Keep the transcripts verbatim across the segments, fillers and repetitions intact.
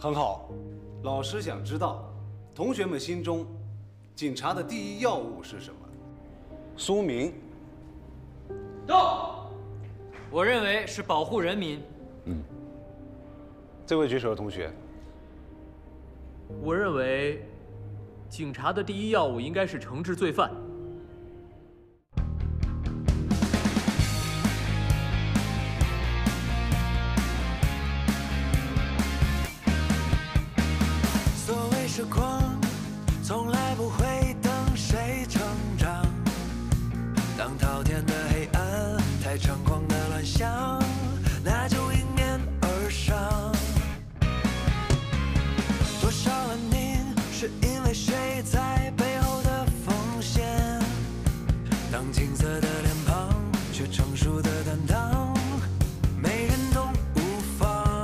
很好，老师想知道，同学们心中，警察的第一要务是什么？苏明。 到。我认为是保护人民。 嗯。这位举手的同学。 我认为，警察的第一要务应该是惩治罪犯。 时光从来不会等谁成长，当滔天的黑暗太猖狂的乱象，那就迎面而上。多少安宁是因为谁在背后的奉献？当青涩的脸庞却成熟的担当，没人懂无妨。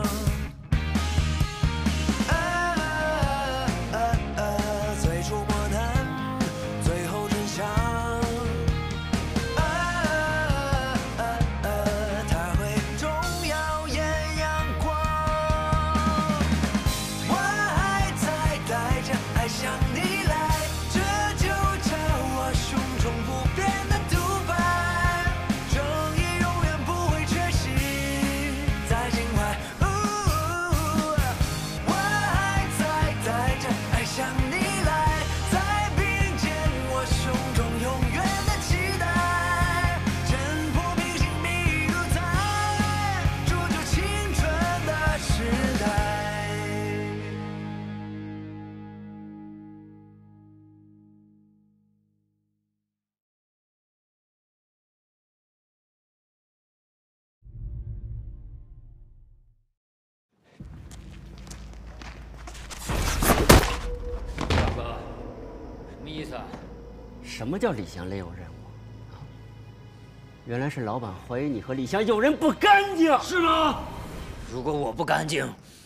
什么叫李湘另有任务？啊，原来是老板怀疑你和李湘有人不干净， 是吗？如果我不干净，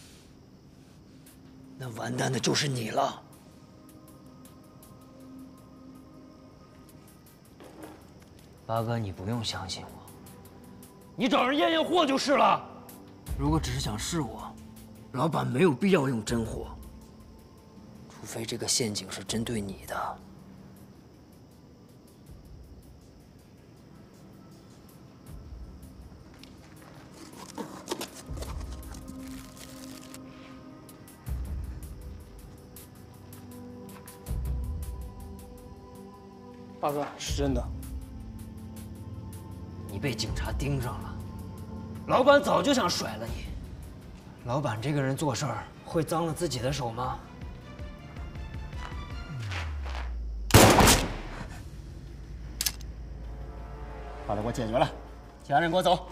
那完蛋的就是你了。八哥，你不用相信我，你找人验验货就是了。如果只是想试我，老板没有必要用真货，除非这个陷阱是针对你的。 八哥，是真的。 你被警察盯上了，老板早就想甩了你。老板这个人做事儿会脏了自己的手吗？ 把他给我解决了，其他人给我走。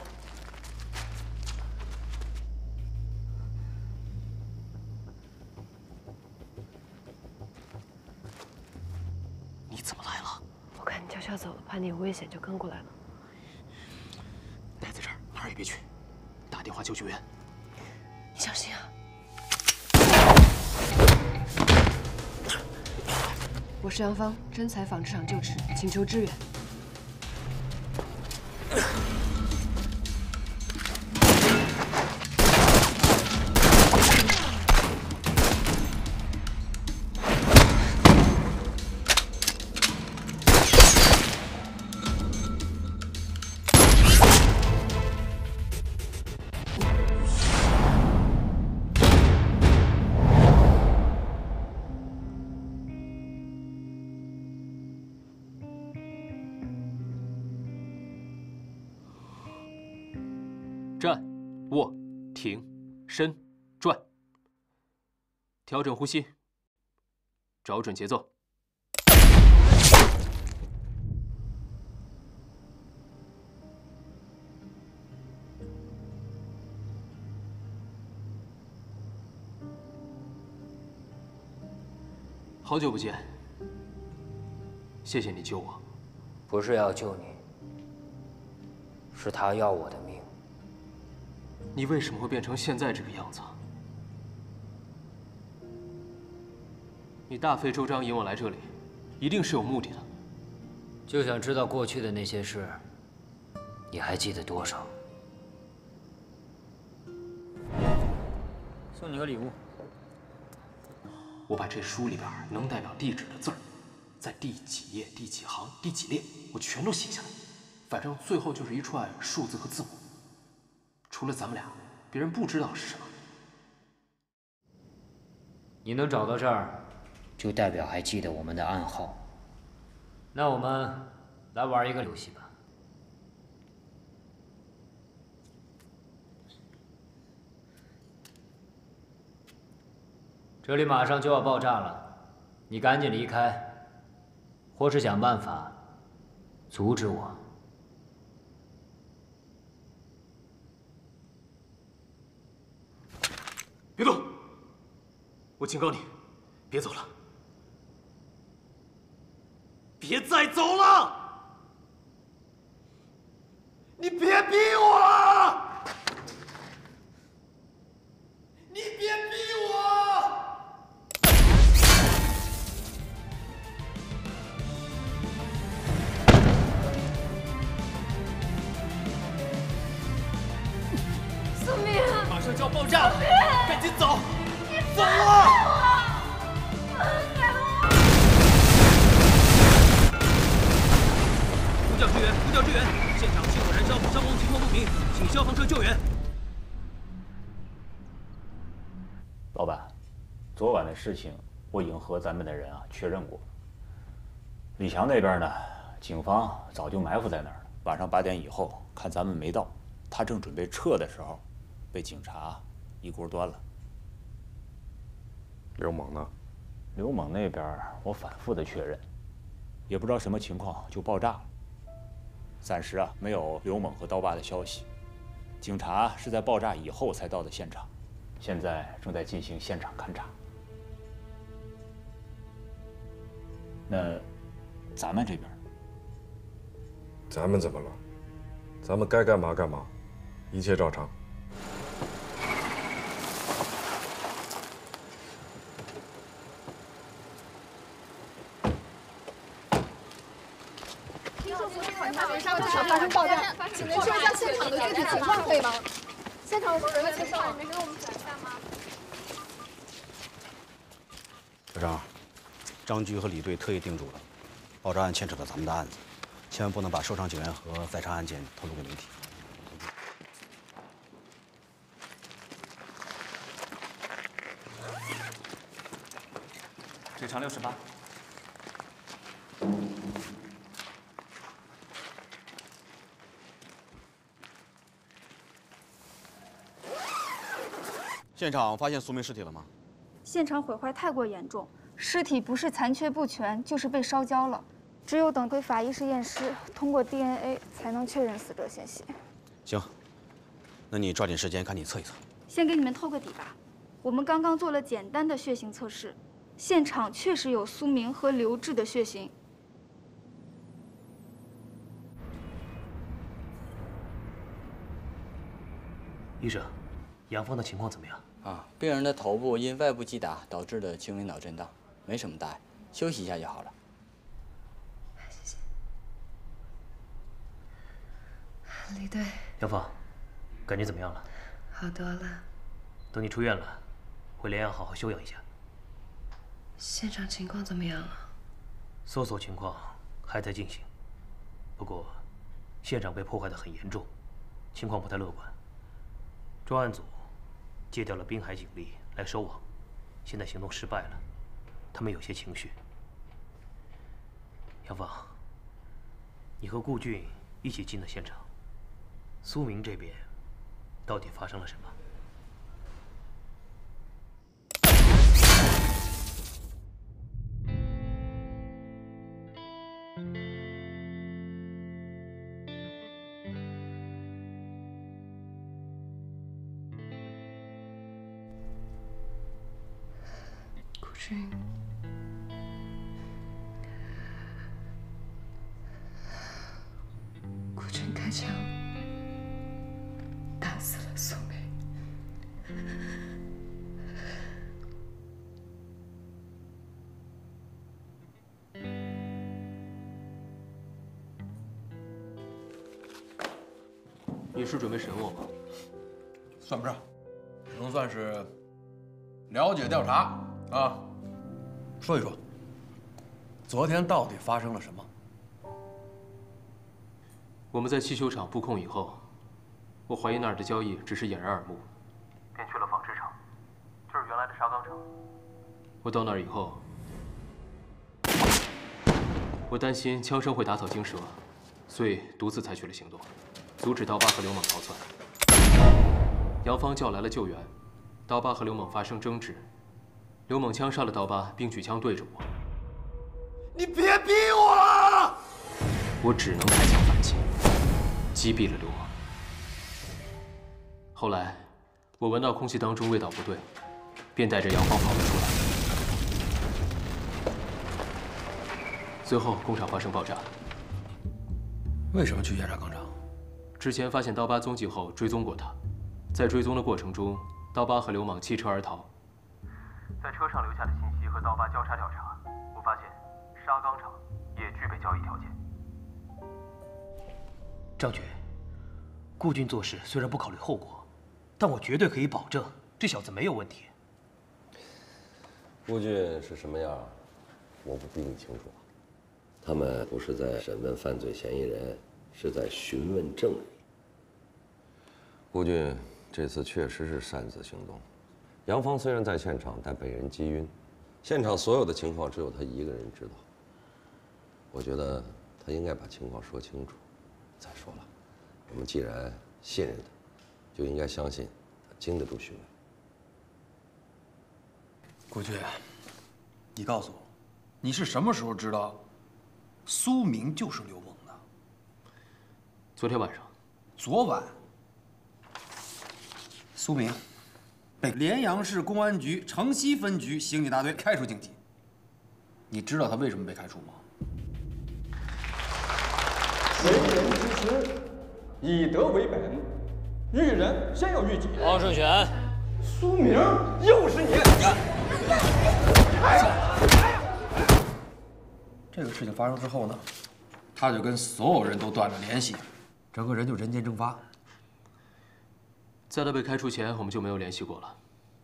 要走了，怕你有危险，就跟过来了。 待在这儿，哪儿也别去，打电话救救援。 你小心啊！我是杨芳，真材纺织厂就职，请求支援。 站、卧、挺、伸、转，调整呼吸，找准节奏。好久不见，谢谢你救我。 不是要救你，是他要我的命。 你为什么会变成现在这个样子？你大费周章引我来这里，一定是有目的的。 就想知道过去的那些事，你还记得多少？送你个礼物， 我把这书里边能代表地址的字儿，在第几页、第几行、第几列，我全都写下来。反正最后就是一串数字和字母。除了咱们俩，别人不知道是什么。 你能找到这儿，就代表还记得我们的暗号。那我们来玩一个游戏吧。这里马上就要爆炸了，你赶紧离开，或是想办法阻止我。 别动！我警告你，别走了，别再走了！你别逼我了！你别逼我！ 苏明， 马上就要爆炸了，赶紧走！走啊！呼叫支援！呼叫支援！现场起火燃烧，伤亡情况不明，请消防车救援。 老板，昨晚的事情我已经和咱们的人啊确认过。李强那边呢，警方早就埋伏在那儿了。晚上八点以后，看咱们没到，他正准备撤的时候，被警察一锅端了。 刘猛呢？ 刘猛那边我反复的确认，也不知道什么情况就爆炸了。暂时啊没有刘猛和刀疤的消息。警察是在爆炸以后才到的现场，现在正在进行现场勘查。那咱们这边， 咱们怎么了？咱们该干嘛干嘛，一切照常。 发生爆炸，请您说一下现场的具体情况，可以吗？现场有人的介绍，你没给我们讲一下吗？ 科长，张局和李队特意叮嘱了，爆炸案牵扯到咱们的案子，千万不能把受伤警员和在场案件透露给媒体。 腿长六十八。 现场发现苏明尸体了吗？ 现场毁坏太过严重，尸体不是残缺不全，就是被烧焦了。只有等回法医室验尸，通过 D N A 才能确认死者鲜血。 行，那你抓紧时间赶紧测一测。 先给你们透个底吧，我们刚刚做了简单的血型测试，现场确实有苏明和刘志的血型。 医生，杨芳的情况怎么样？ 啊，病人的头部因外部击打导致的轻微脑震荡，没什么大碍，休息一下就好了。 谢谢。李队， 杨芳，感觉怎么样了？ 好多了。 等你出院了，回连阳好好休养一下。 现场情况怎么样啊？ 搜索情况还在进行，不过现场被破坏得很严重，情况不太乐观。专案组借调了滨海警力来收网，现在行动失败了，他们有些情绪。杨芳，你和顾俊一起进了现场，苏明这边到底发生了什么？ 顾俊，顾俊开枪打死了苏梅。 你是准备审我吗？ 算不上，只能算是了解调查啊。 说一说，昨天到底发生了什么？ 我们在汽修厂布控以后，我怀疑那儿的交易只是掩人耳目，便去了纺织厂，就是原来的沙钢厂。我到那儿以后，我担心枪声会打草惊蛇，所以独自采取了行动，阻止刀疤和刘猛逃窜。杨芳叫来了救援，刀疤和刘猛发生争执，刘猛枪杀了刀疤，并举枪对着我。 你别逼我了！ 我只能开枪反击，击毙了刘猛。后来，我闻到空气当中味道不对，便带着杨芳跑了出来。最后，工厂发生爆炸。 为什么去烟沙钢厂？ 之前发现刀疤踪迹后，追踪过他，在追踪的过程中，刀疤和刘猛弃车而逃。在车上留下的信息和刀疤交叉调查，我发现沙钢厂也具备交易条件。 张局，顾军做事虽然不考虑后果，但我绝对可以保证这小子没有问题。 顾军是什么样，我不比你清楚。他们不是在审问犯罪嫌疑人，是在询问证人。顾军这次确实是擅自行动。杨芳虽然在现场，但被人击晕，现场所有的情况只有他一个人知道。我觉得他应该把情况说清楚。再说了，我们既然信任他，就应该相信他经得住询问。 顾军，你告诉我，你是什么时候知道苏明就是刘猛的？ 昨天晚上。 昨晚，苏明被连阳市公安局城西分局刑警大队开除警纪。你知道他为什么被开除吗？ 为人之师，以德为本，育人先要育己。 王胜全， 苏明，又是你！ 这个事情发生之后呢，他就跟所有人都断了联系，整个人就人间蒸发。 在他被开除前，我们就没有联系过了。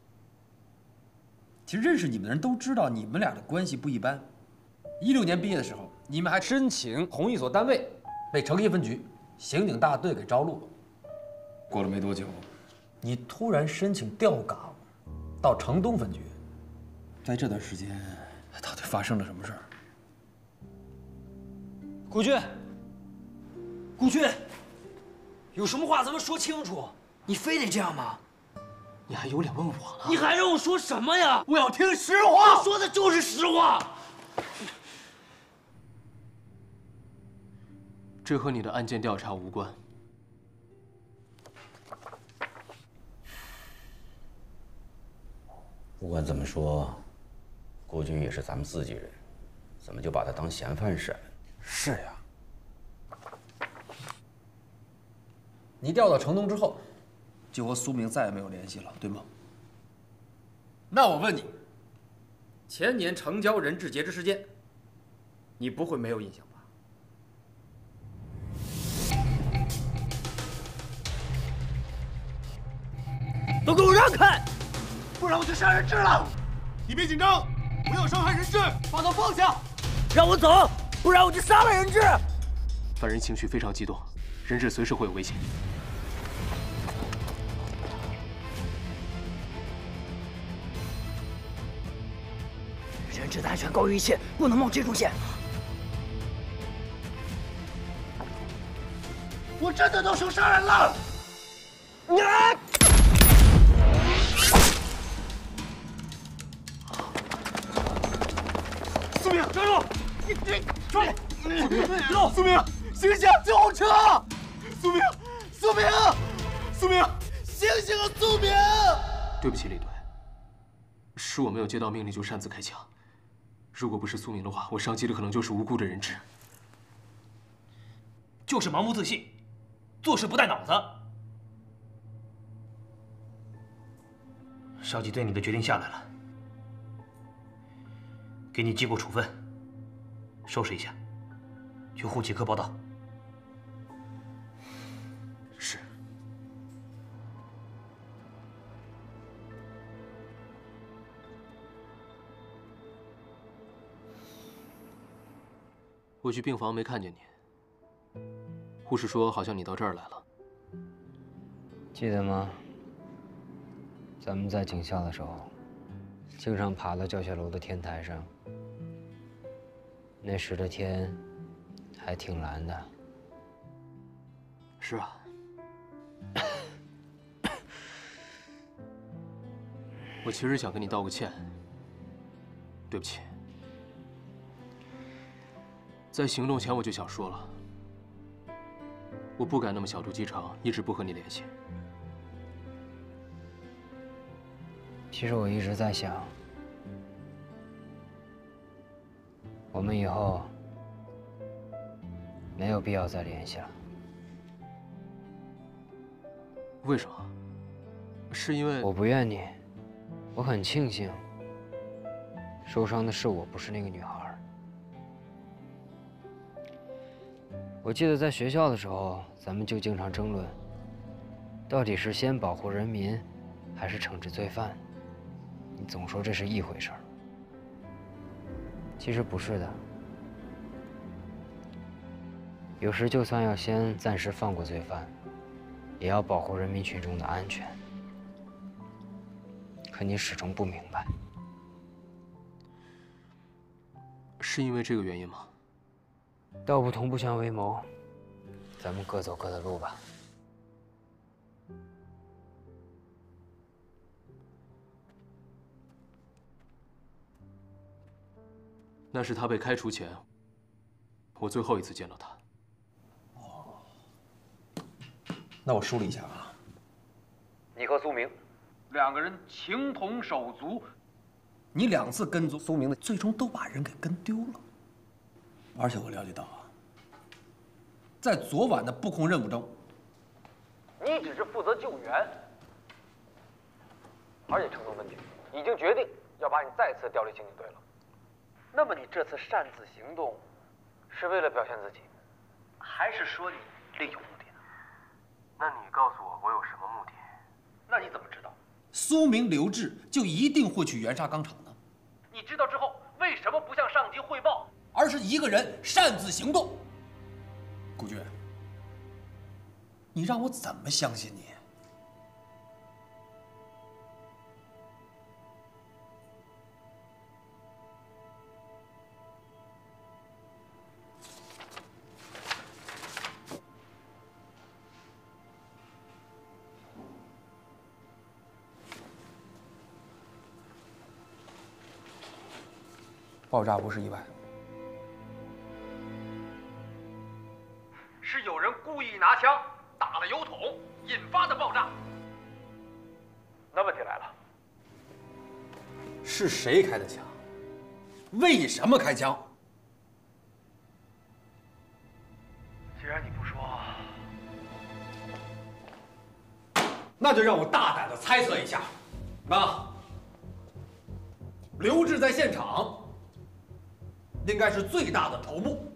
其实认识你们的人都知道，你们俩的关系不一般。一六年毕业的时候，你们还申请同一所单位，被城西分局刑警大队给招录了。过了没多久，你突然申请调岗，到城东分局。在这段时间，到底发生了什么事儿？ 顾军，顾军，有什么话咱们说清楚，你非得这样吗？ 你还有脸问我了？ 你还让我说什么呀？ 我要听实话。 我说的就是实话。 这和你的案件调查无关。 不管怎么说，顾军也是咱们自己人，怎么就把他当嫌犯审？ 是呀。你调到城东之后，就和苏明再也没有联系了，对吗？那我问你，前年城郊人质劫持事件，你不会没有印象吧？ 都给我让开， 不然我就杀人质了！你别紧张，不要伤害人质，把他放下！ 让我走，不然我就杀了人质！ 犯人情绪非常激动，人质随时会有危险。 人质的安全高于一切，不能冒这种险。 我真的动手杀人了！你来！苏明，站住！你你抓！走！苏明，醒醒！救护车！苏明，苏明，苏明，醒醒啊！苏明！ 对不起，李队，是我没有接到命令就擅自开枪。如果不是苏明的话，我伤及的可能就是无辜的人质。 就是盲目自信，做事不带脑子。 上级对你的决定下来了，给你记过处分，收拾一下，去户籍科报到。是。 我去病房没看见你，护士说好像你到这儿来了。 记得吗？咱们在警校的时候，经常爬到教学楼的天台上。那时的天还挺蓝的。 是啊。我其实想跟你道个歉，对不起。在行动前我就想说了，我不敢那么小肚鸡肠，一直不和你联系。 其实我一直在想，我们以后没有必要再联系了。 为什么？是因为我不怨你，我很庆幸，受伤的是我，不是那个女孩。我记得在学校的时候，咱们就经常争论，到底是先保护人民，还是惩治罪犯？你总说这是一回事儿，其实不是的。有时就算要先暂时放过罪犯，也要保护人民群众的安全。可你始终不明白， 是因为这个原因吗？ 道不同不相为谋，咱们各走各的路吧。 那是他被开除前，我最后一次见到他。哦，那我梳理一下啊。 你和苏明两个人情同手足，你两次跟踪苏明的，最终都把人给跟丢了。而且我了解到啊，在昨晚的布控任务中， 你只是负责救援，而且城东分局已经决定要把你再次调离刑警队了。那么你这次擅自行动，是为了表现自己，还是说你另有目的呢？那你告诉我，我有什么目的？那你怎么知道苏明、刘志就一定会去援沙钢厂呢？ 你知道之后，为什么不向上级汇报， 而是一个人擅自行动？顾军，你让我怎么相信你？爆炸不是意外， 是有人故意拿枪打了油桶引发的爆炸。那问题来了， 是谁开的枪？为什么开枪？ 既然你不说， 那就让我大胆的猜测一下。那刘志在现场应该是最大的头目。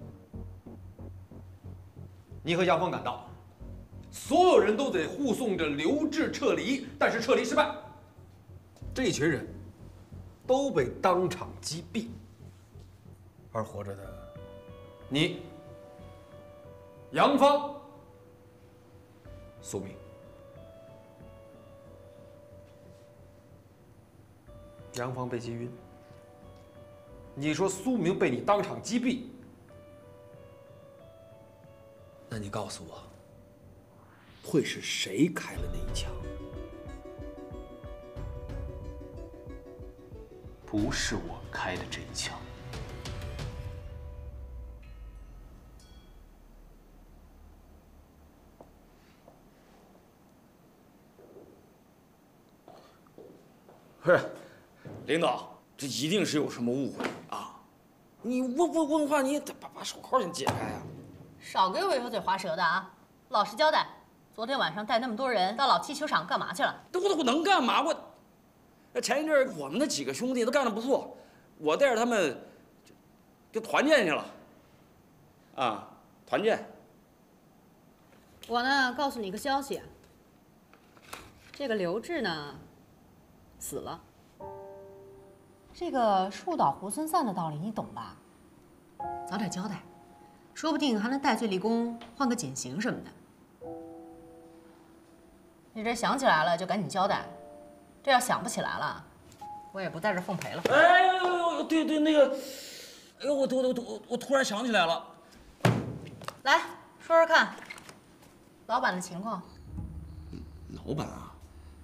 你和杨芳赶到，所有人都得护送着刘志撤离，但是撤离失败，这一群人都被当场击毙，而活着的你、杨芳、苏明。杨芳被击晕，你说苏明被你当场击毙，那你告诉我，会是谁开了那一枪？ 不是我开的这一枪。 不是，领导，这一定是有什么误会啊！你问问问话，你也得把把手铐先解开啊！ 少给我油嘴滑舌的啊！老实交代，昨天晚上带那么多人到老七球场干嘛去了？ 我我我能干嘛？我那前一阵儿我们那几个兄弟都干得不错，我带着他们就就团建去了。啊，团建。 我呢，告诉你个消息，这个刘志呢，死了。这个树倒猢狲散的道理你懂吧？早点交代， 说不定还能戴罪立功，换个减刑什么的。你这想起来了就赶紧交代，这要想不起来了，我也不在这奉陪了。 哎呦呦呦，对对，那个，哎呦，我我我我我突然想起来了， 来说说看，老板的情况。 老板啊，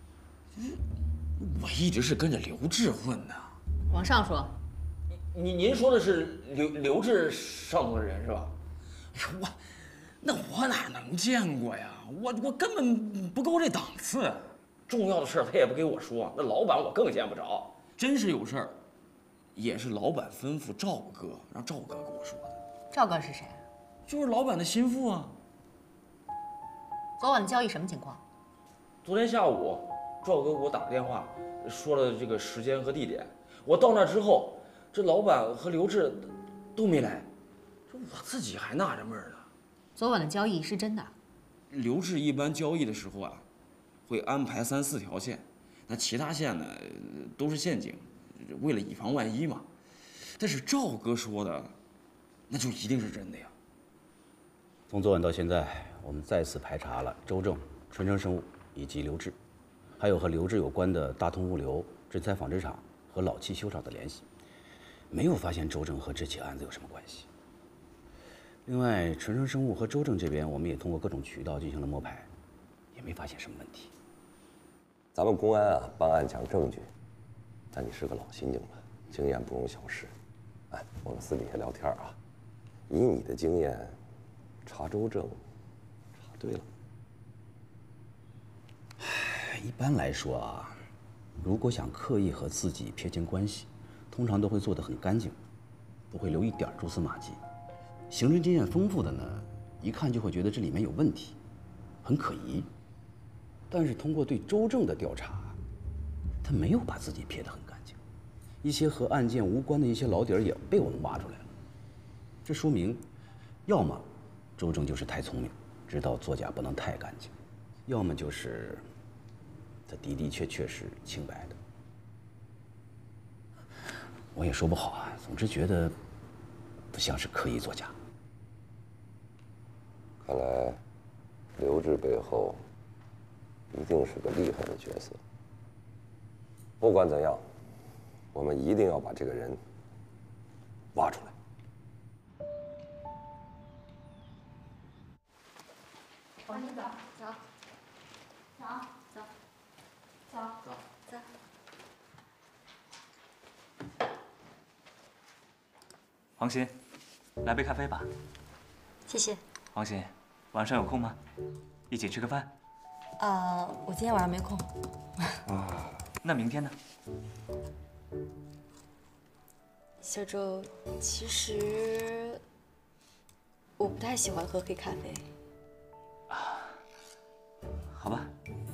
我一直是跟着刘志混的。 往上说。 您您说的是刘刘志上头的人是吧？哎呦我，那我哪能见过呀？我我根本不够这档次。重要的事儿他也不给我说，那老板我更见不着。真是有事儿，也是老板吩咐赵哥，让赵哥跟我说的。 赵哥是谁？ 就是老板的心腹啊。 昨晚的交易什么情况？ 昨天下午，赵哥给我打个电话，说了这个时间和地点。我到那之后，这老板和刘志都没来，这我自己还纳着闷呢。 昨晚的交易是真的？ 刘志一般交易的时候啊，会安排三四条线，那其他线呢都是陷阱，为了以防万一嘛。但是赵哥说的，那就一定是真的呀。 从昨晚到现在，我们再次排查了周正、春城生物以及刘志，还有和刘志有关的大通物流、真材纺织厂和老七修厂的联系，没有发现周正和这起案子有什么关系。另外，纯生生物和周正这边，我们也通过各种渠道进行了摸排，也没发现什么问题。 咱们公安啊，办案讲证据，但你是个老刑警了，经验不容小视。哎，我们私底下聊天啊，以你的经验，查周正，查对了。 一般来说啊，如果想刻意和自己撇清关系，通常都会做得很干净，不会留一点蛛丝马迹。刑侦经验丰富的呢，一看就会觉得这里面有问题，很可疑。但是通过对周正的调查，他没有把自己撇得很干净，一些和案件无关的一些老底儿也被我们挖出来了。这说明，要么周正就是太聪明，知道作假不能太干净，要么就是他的的确确是清白的。我也说不好啊，总之觉得不像是刻意作假。 看来刘志背后一定是个厉害的角色。不管怎样，我们一定要把这个人挖出来。 往里走，走，走，走，走，走，走。 黄鑫，来杯咖啡吧。 谢谢。 黄鑫，晚上有空吗？一起吃个饭。 呃，我今天晚上没空。 啊，那明天呢？ 小周，其实我不太喜欢喝黑咖啡。 啊，好吧。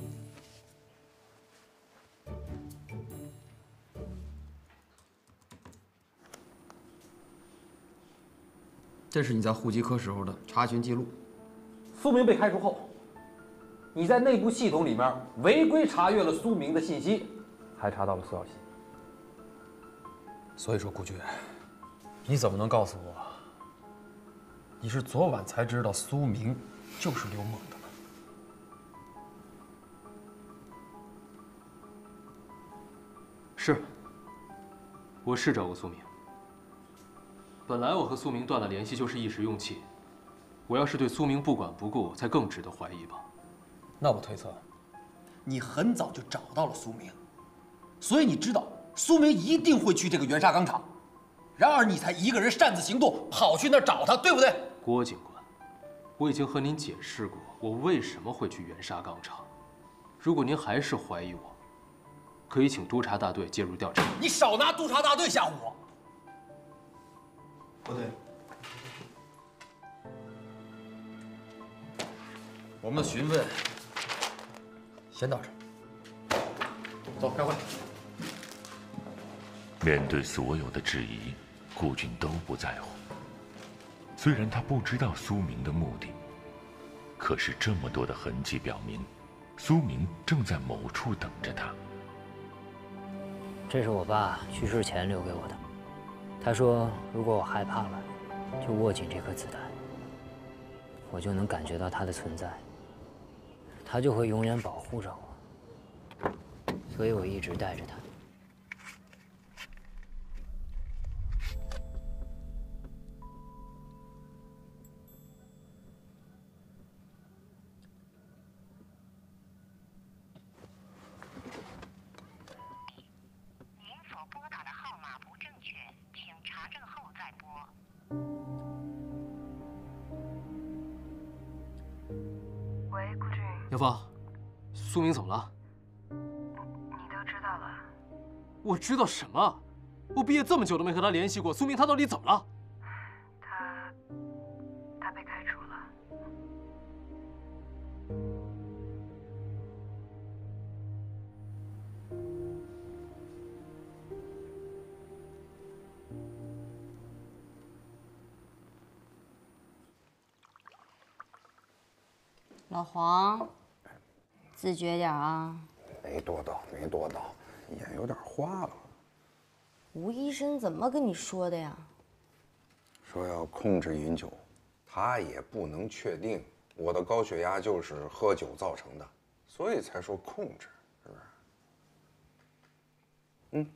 这是你在户籍科时候的查询记录。 苏明被开除后，你在内部系统里面违规查阅了苏明的信息，还查到了苏小西。 所以说，顾军，你怎么能告诉我，你是昨晚才知道苏明就是刘猛的呢？ 是，我是找过苏明。本来我和苏明断了联系就是一时用气，我要是对苏明不管不顾，才更值得怀疑吧。 那我推测，你很早就找到了苏明，所以你知道苏明一定会去这个元沙钢厂，然而你才一个人擅自行动，跑去那儿找他，对不对？ 郭警官，我已经和您解释过，我为什么会去元沙钢厂。如果您还是怀疑我，可以请督察大队介入调查。 你少拿督察大队吓唬我！ 不对， 我们的询问先到这儿，走，开会。 面对所有的质疑，顾军都不在乎。虽然他不知道苏明的目的，可是这么多的痕迹表明，苏明正在某处等着他。 这是我爸去世前留给我的。他说，如果我害怕了，就握紧这颗子弹， 我就能感觉到他的存在，他就会永远保护着我，所以我一直带着他。 杨芳，苏明怎么了？ 你都知道了。 我知道什么？我毕业这么久都没和他联系过，苏明他到底怎么了？ 他，他被开除了。 老黄。 自觉点啊！ 没多倒，没多倒，眼有点花了。 吴医生怎么跟你说的呀？ 说要控制饮酒，他也不能确定我的高血压就是喝酒造成的，所以才说控制，是不是？嗯。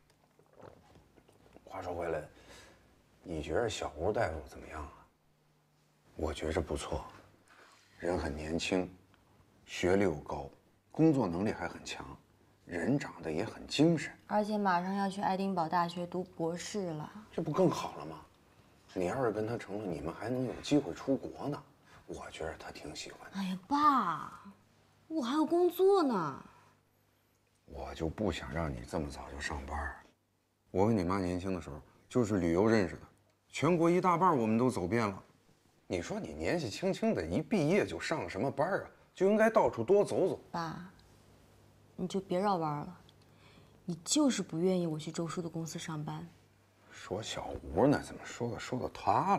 话说回来，你觉得小吴大夫怎么样啊？我觉着不错，人很年轻。 学历又高，工作能力还很强，人长得也很精神， 而且马上要去爱丁堡大学读博士了， 这不更好了吗？你要是跟他成了，你们还能有机会出国呢。我觉得他挺喜欢的。 哎呀，爸，我还有工作呢。 我就不想让你这么早就上班。我跟你妈年轻的时候就是旅游认识的，全国一大半我们都走遍了。你说你年纪轻轻的，一毕业就上什么班啊？ 就应该到处多走走。 爸，你就别绕弯了，你就是不愿意我去周叔的公司上班。 说小吴呢，怎么说的说到他了？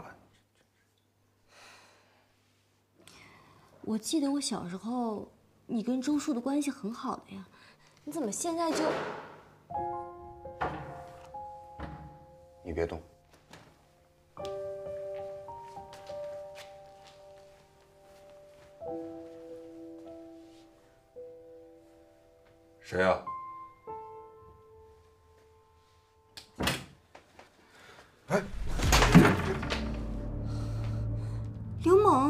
我记得我小时候，你跟周叔的关系很好的呀，你怎么现在就…… 你别动。 谁呀？哎， 刘猛。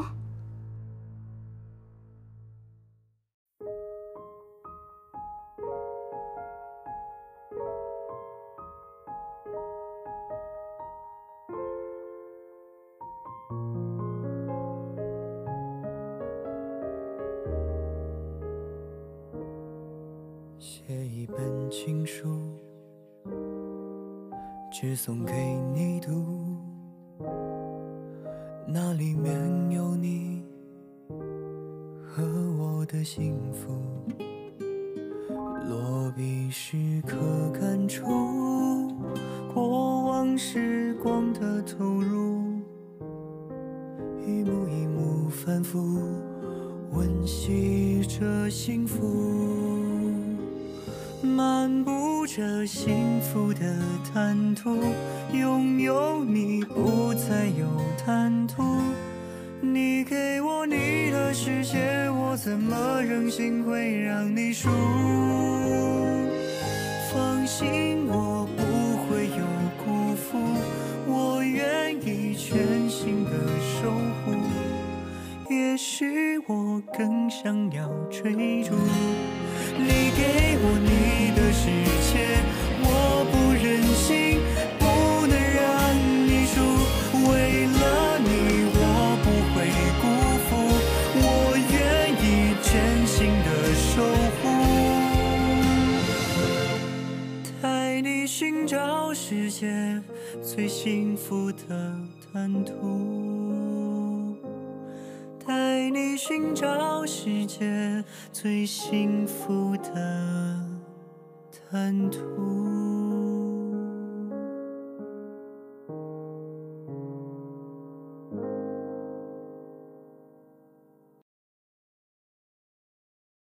写一本情书，只送给你读，那里面有你和我的幸福。落笔时刻感触过往时光的投入，一幕一幕反复温习着幸福。 漫步着幸福的坦途，拥有你不再有贪图。你给我你的世界，我怎么忍心会让你输？放心，我不会有辜负，我愿意全心的守护。也许我更想要追逐。 你给我你的世界，我不忍心，不能让你输。为了你，我不会辜负，我愿意真心的守护，带你寻找世界最幸福的坦途。 带你寻找世界最幸福的坦途。